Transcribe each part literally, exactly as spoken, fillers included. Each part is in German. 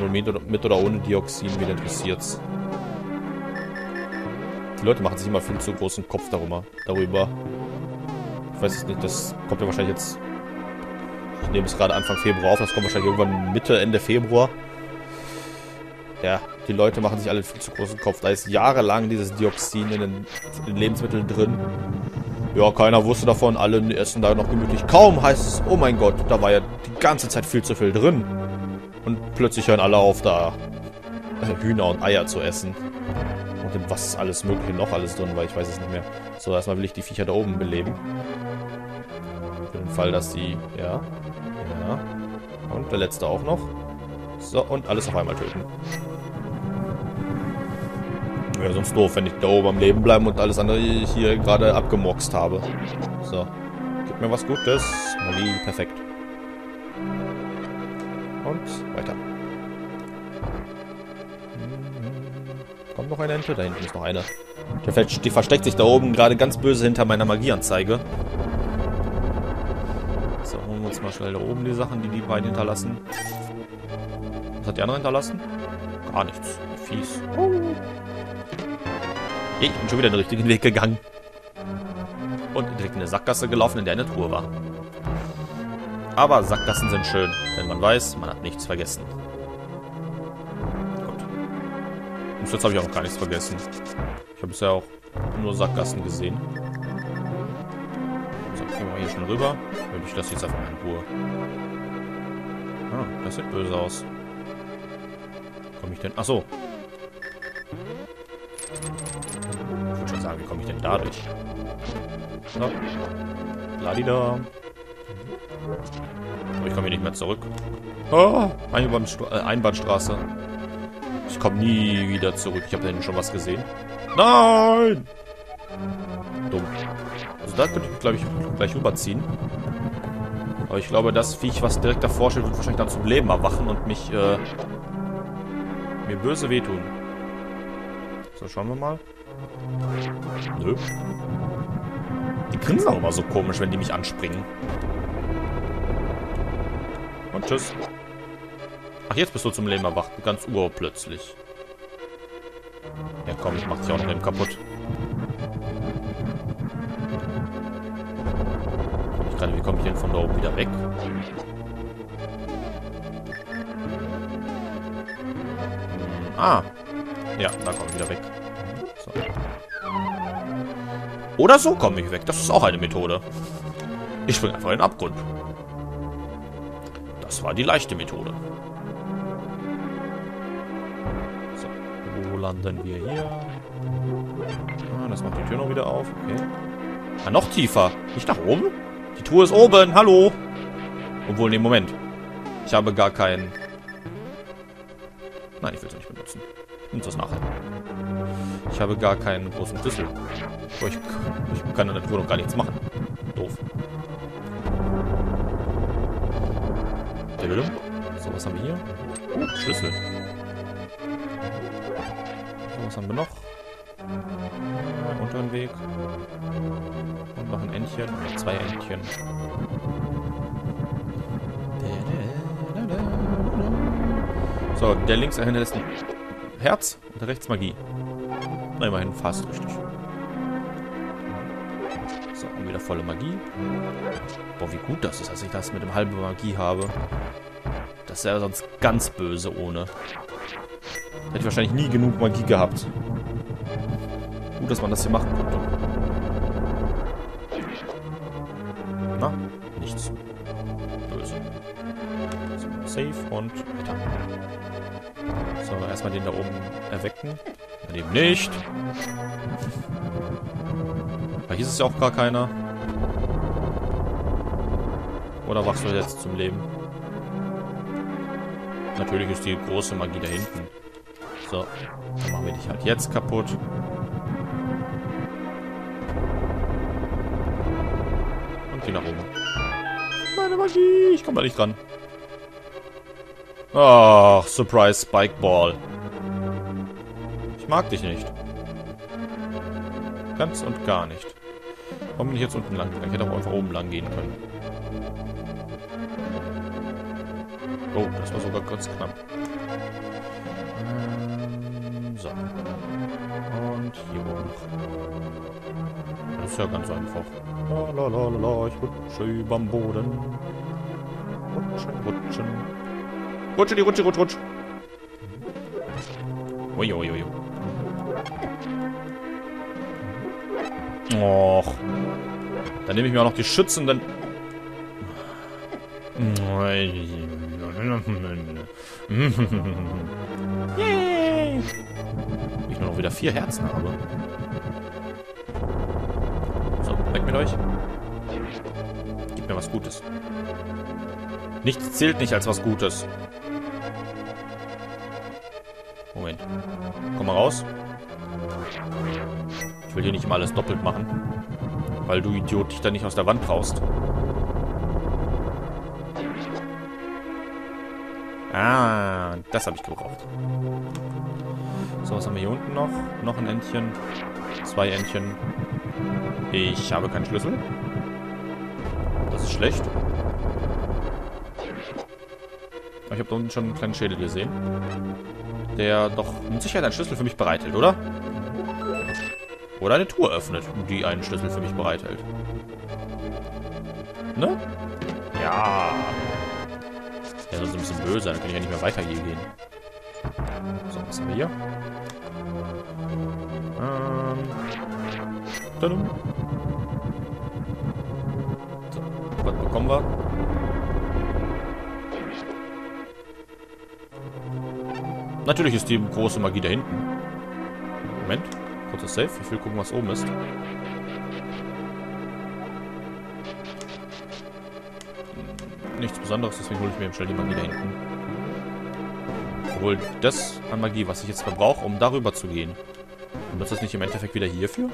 Nun mit, mit oder ohne Dioxin, wen interessiert's? Die Leute machen sich immer viel zu großen Kopf darüber. darüber. Ich weiß es nicht, das kommt ja wahrscheinlich jetzt... Ich nehme es gerade Anfang Februar auf, das kommt wahrscheinlich irgendwann Mitte, Ende Februar. Ja, die Leute machen sich alle viel zu großen Kopf. Da ist jahrelang dieses Dioxin in den, in den Lebensmitteln drin. Ja, keiner wusste davon, alle essen da noch gemütlich. Kaum heißt es, oh mein Gott, da war ja die ganze Zeit viel zu viel drin. Und plötzlich hören alle auf, da Hühner und Eier zu essen. Und was ist alles Mögliche noch alles drin, weil ich weiß es nicht mehr. So, erstmal will ich die Viecher da oben beleben. Für den Fall, dass die... Ja. Ja. Und der letzte auch noch. So, und alles auf einmal töten. Wäre sonst doof, wenn ich da oben am Leben bleiben und alles andere hier gerade abgemoxt habe. So. Gib mir was Gutes. Magie, perfekt. Und weiter. Kommt noch eine Ente? Da hinten ist noch eine. Die, die versteckt sich da oben gerade ganz böse hinter meiner Magieanzeige. So, holen wir uns mal schnell da oben die Sachen, die die beiden hinterlassen. Was hat die andere hinterlassen? Gar nichts. Fies. Oh. Ich bin schon wieder den richtigen Weg gegangen. Und direkt in eine Sackgasse gelaufen, in der eine Truhe war. Aber Sackgassen sind schön, denn man weiß, man hat nichts vergessen. Gut. Und jetzt habe ich auch noch gar nichts vergessen. Ich habe bisher auch nur Sackgassen gesehen. So, gehen wir hier schnell rüber. Ich lasse jetzt einfach mal in Ruhe. Ah, das sieht böse aus. Komme ich denn... Achso. Ich würde schon sagen, wie komme ich denn dadurch? So. Ladida. Oh, ich komme hier nicht mehr zurück. Oh, Einbahnstra äh, Einbahnstraße. Ich komme nie wieder zurück. Ich habe da hinten schon was gesehen. Nein! Dumm. Also da könnte ich, glaube ich, gleich rüberziehen. Aber ich glaube, das Viech, was direkt davor steht, wird wahrscheinlich dann zum Leben erwachen und mich, äh, mir böse wehtun. So, schauen wir mal. Nö. Die grinsen auch immer so komisch, wenn die mich anspringen. Und tschüss. Ach, jetzt bist du zum Leben erwacht. Ganz urplötzlich. Ja, komm, ich mach dich auch noch eben kaputt. Ich gerade, wie komme ich denn von da oben wieder weg? Hm, ah. Ja, da komme ich wieder weg. So. Oder so komme ich weg. Das ist auch eine Methode. Ich springe einfach in den Abgrund. Das war die leichte Methode. So, wo landen wir hier? Ah, das macht die Tür noch wieder auf. Okay. Ah, noch tiefer. Nicht nach oben? Die Truhe ist oben. Hallo. Obwohl, nee, Moment. Ich habe gar keinen... Nein, ich will es nicht benutzen. Ich nutze das nachher. Ich habe gar keinen großen Schlüssel. Oh, ich, ich kann in der Truhe noch gar nichts machen. Doof. So, was haben wir hier? Oh, Schlüssel. So, was haben wir noch? Unter den Weg. Und noch ein Entchen. Oder zwei Entchen. So, der links hinterlässt ein Herz und der rechts Magie. Na, immerhin fast richtig. So, und wieder volle Magie. Boah, wie gut das ist, dass ich das mit dem halben Magie habe. Das wäre sonst ganz böse ohne. Hätte ich wahrscheinlich nie genug Magie gehabt. Gut, dass man das hier machen konnte. Na, nichts. Böse. So, safe und weiter. So, erstmal den da oben erwecken. Dann eben nicht. Da hieß es ja auch gar keiner. Oder wachst du jetzt zum Leben? Natürlich ist die große Magie da hinten. So, dann machen wir dich halt jetzt kaputt. Und geh nach oben. Meine Magie, ich komme da nicht dran. Ach, Surprise Spike Ball. Ich mag dich nicht. Ganz und gar nicht. Warum bin ich jetzt unten lang gegangen? Ich hätte auch einfach oben lang gehen können. Oh, das war sogar kurz knapp. Ähm, so. Und hier oben noch. Das ist ja ganz einfach. Lalalala, ich rutsche überm Boden. Rutschen, rutschen. Rutsche, die Rutsche, rutsch, rutsch. Uiuiui. Och. Dann nehme ich mir auch noch die schützenden... Yay! Ich nur noch wieder vier Herzen habe. So, weg mit euch. Gib mir was Gutes. Nichts zählt nicht als was Gutes. Moment. Komm mal raus. Ich will hier nicht immer alles doppelt machen. Weil du Idiot dich da nicht aus der Wand traust. Ah, das habe ich gebraucht. So, was haben wir hier unten noch? Noch ein Entchen. Zwei Entchen. Ich habe keinen Schlüssel. Das ist schlecht. Ich habe da unten schon einen kleinen Schädel gesehen. Der doch mit Sicherheit einen Schlüssel für mich bereithält, oder? Oder eine Truhe öffnet, die einen Schlüssel für mich bereithält. Ne? Ja. Ja, sonst ein bisschen böse, dann kann ich ja nicht mehr weiter hier gehen. So, was haben wir hier? Ähm. Tadum. So, was bekommen wir? Natürlich ist die große Magie da hinten. Moment. Kurzer Save. Ich will gucken, was oben ist. Nichts Besonderes, deswegen hole ich mir eben schnell die Magie da hinten. Obwohl das an Magie, was ich jetzt verbrauche, um darüber zu gehen. Und das ist nicht im Endeffekt wieder hierfür?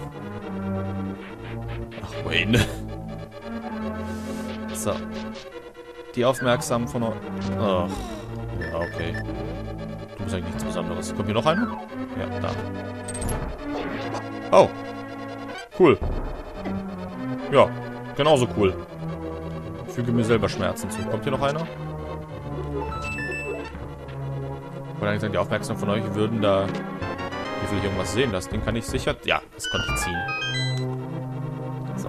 Ach, Wayne. So. Die Aufmerksamen von... Ach. Ja, okay. Du bist eigentlich nichts Besonderes. Kommt hier noch einer? Ja, da. Oh. Cool. Ja, genauso cool. Ich füge mir selber Schmerzen zu. Kommt hier noch einer? Ich wollte eigentlich sagen, die Aufmerksamen von euch würden da... Hier will ich irgendwas sehen. Das Ding kann ich sicher... Ja, das konnte ich ziehen. So.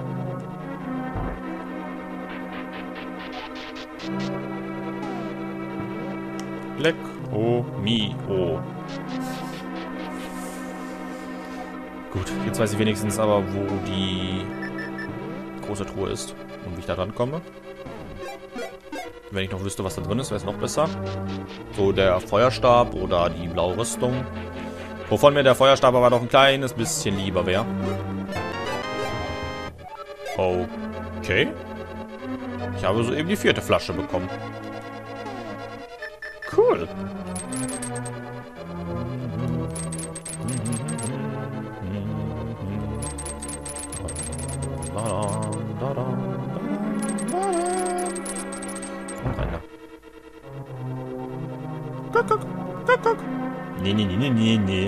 Black, oh, mi, oh. Gut, jetzt weiß ich wenigstens aber, wo die große Truhe ist und wie ich da rankomme. Wenn ich noch wüsste, was da drin ist, wäre es noch besser. So der Feuerstab oder die blaue Rüstung. Wovon mir der Feuerstab aber noch ein kleines bisschen lieber wäre. Okay. Ich habe soeben die vierte Flasche bekommen. Cool. Komm rein da. Guck, guck, guck, guck. Nee, nee, nee, nee, nee, nee.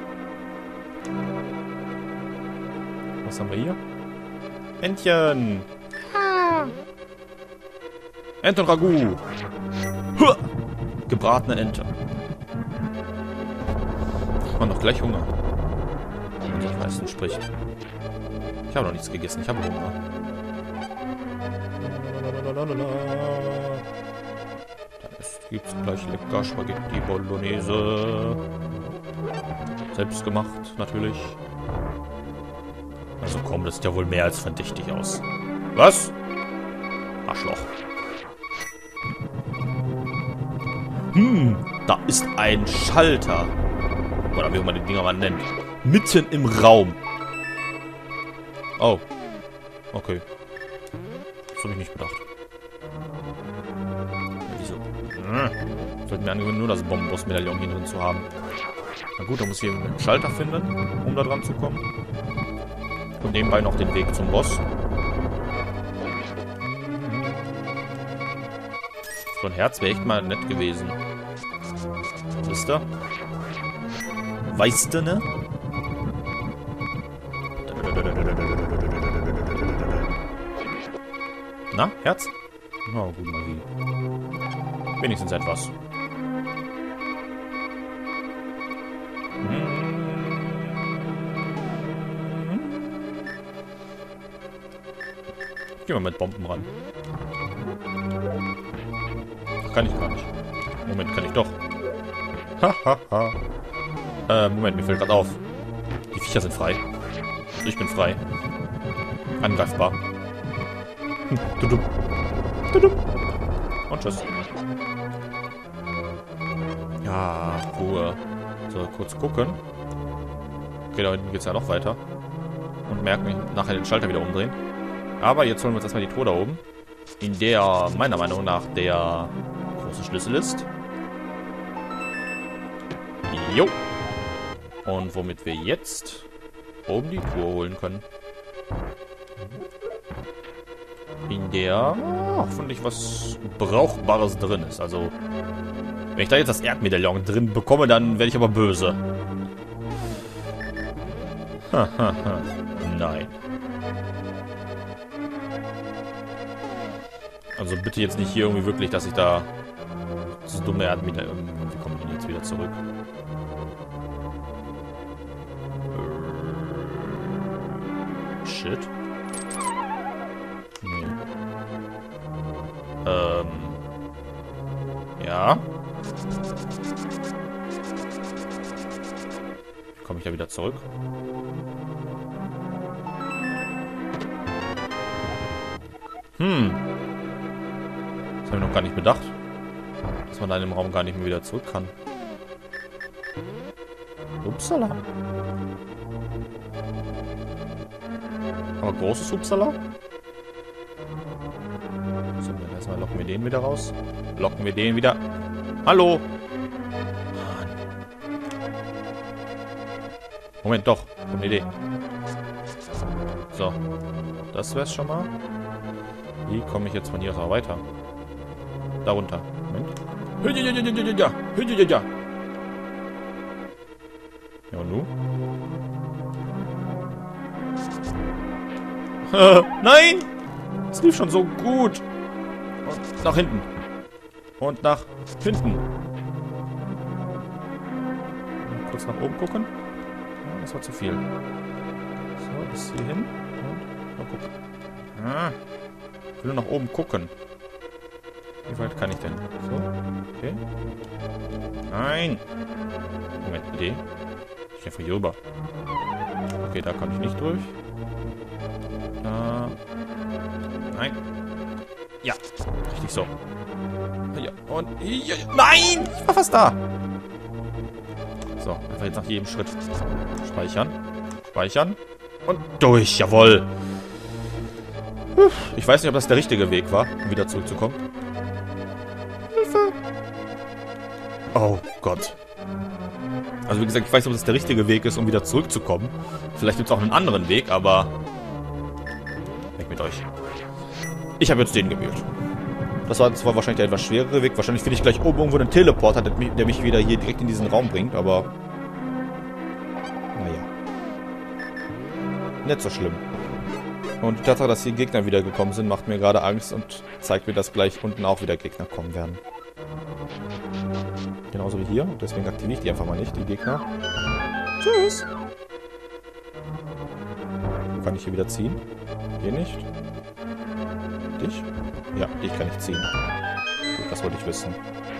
Was haben wir hier? Entchen. Ah. Entenragout. Huh. Gebratene Ente. Ich habe noch gleich Hunger. Wenn sich meistens spricht. Ich habe noch nichts gegessen. Ich habe Hunger. Dann gibt es gleich lecker Spaghetti Bolognese. Selbst gemacht, natürlich. Also komm, das sieht ja wohl mehr als verdächtig aus. Was? Arschloch. Hm, da ist ein Schalter. Oder wie man die Dinger mal nennt. Mitten im Raum. Oh. Okay. Das habe ich nicht bedacht. Wieso? Hm. Sollte mir angewöhnen, nur das Bombenboss-Medaillon hier drin zu haben. Na gut, dann muss ich einen Schalter finden, um da dran zu kommen. Und nebenbei noch den Weg zum Boss. So ein Herz wäre echt mal nett gewesen. Wisst ihr? Weißt du, ne? Na, Herz? Oh, gut, Magie. Wenigstens etwas. Gehen wir mit Bomben ran. Ach, kann ich gar nicht. Moment, kann ich doch. Hahaha. äh, Moment, mir fällt gerade auf. Die Viecher sind frei. Ich bin frei. Angreifbar. Hm, tudum. Tudum. Und tschüss. Ja, Ruhe. So, kurz gucken. Okay, da hinten geht es ja noch weiter. Und merken, nachher den Schalter wieder umdrehen. Aber jetzt holen wir uns erstmal die Truhe da oben. In der, meiner Meinung nach, der große Schlüssel ist. Jo. Und womit wir jetzt oben die Truhe holen können. In der hoffentlich was Brauchbares drin ist. Also, wenn ich da jetzt das Erdmedaillon drin bekomme, dann werde ich aber böse. Hahaha. Nein. Also bitte jetzt nicht hier irgendwie wirklich, dass ich da das dumme Erdmedaillon... Wie komme ich denn jetzt wieder zurück? Shit. Nee. Ähm. Ja. Wie komme ich da wieder zurück? Hm. Das habe ich noch gar nicht bedacht. Dass man da in dem Raum gar nicht mehr wieder zurück kann. Upsala. Aber großes Upsala? So, dann erstmal locken wir den wieder raus. Locken wir den wieder. Hallo! Moment, doch. Ich habe eine Idee. So. Das wär's schon mal. Wie komme ich jetzt von hier aus auch weiter? Darunter. Moment. Ja, und nu? Nein! Es lief schon so gut. Und nach hinten. Und nach hinten. Kurz nach oben gucken. Ja, das war zu viel. So, bis hierhin. Und mal gucken. Ah, ich will nur nach oben gucken. Wie weit kann ich denn? So, okay. Nein! Moment, Idee. Ich einfach hier rüber. Okay, da kann ich nicht durch. Da. Nein. Ja, richtig so. Ja, und... Ja, nein! Ich war fast da! So, einfach jetzt nach jedem Schritt speichern. Speichern. Und durch, jawohl! Ich weiß nicht, ob das der richtige Weg war, um wieder zurückzukommen. Hilfe! Oh Gott. Also wie gesagt, ich weiß nicht, ob das der richtige Weg ist, um wieder zurückzukommen. Vielleicht gibt es auch einen anderen Weg, aber... Weg mit euch. Ich habe jetzt den gewählt. Das war zwar wahrscheinlich der etwas schwerere Weg. Wahrscheinlich finde ich gleich oben irgendwo einen Teleporter, der mich, der mich wieder hier direkt in diesen Raum bringt, aber... Naja. Nicht so schlimm. Und die Tatsache, dass hier Gegner wieder gekommen sind, macht mir gerade Angst und zeigt mir, dass gleich unten auch wieder Gegner kommen werden. Genauso wie hier. Und deswegen aktiviere ich die einfach mal nicht, die Gegner. Tschüss! Kann ich hier wieder ziehen? Hier nicht. Dich? Ja, dich kann ich ziehen. Gut, das wollte ich wissen.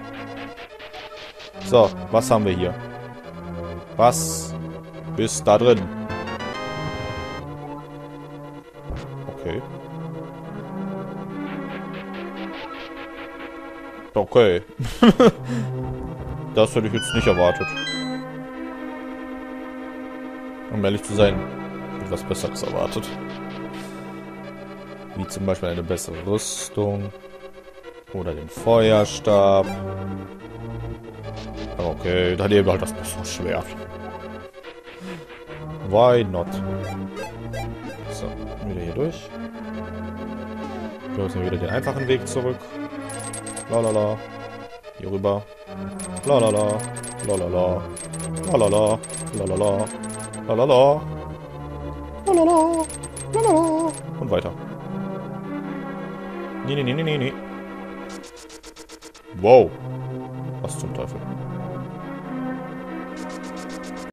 So, was haben wir hier? Was ist da drin? Okay. Okay. Das hätte ich jetzt nicht erwartet. Um ehrlich zu sein, etwas Besseres erwartet. Wie zum Beispiel eine bessere Rüstung. Oder den Feuerstab. Okay, dann eben halt das bessere Schwert. Why not? So, wieder hier durch. Wir müssen wieder den einfachen Weg zurück. Lalala. Hier rüber. Lalala. Lalala. Lalala. Lalala. Lalala. Lalala. Lalala. Und weiter. Nee, nee, nee, nee, nee. Wow. Was zum Teufel?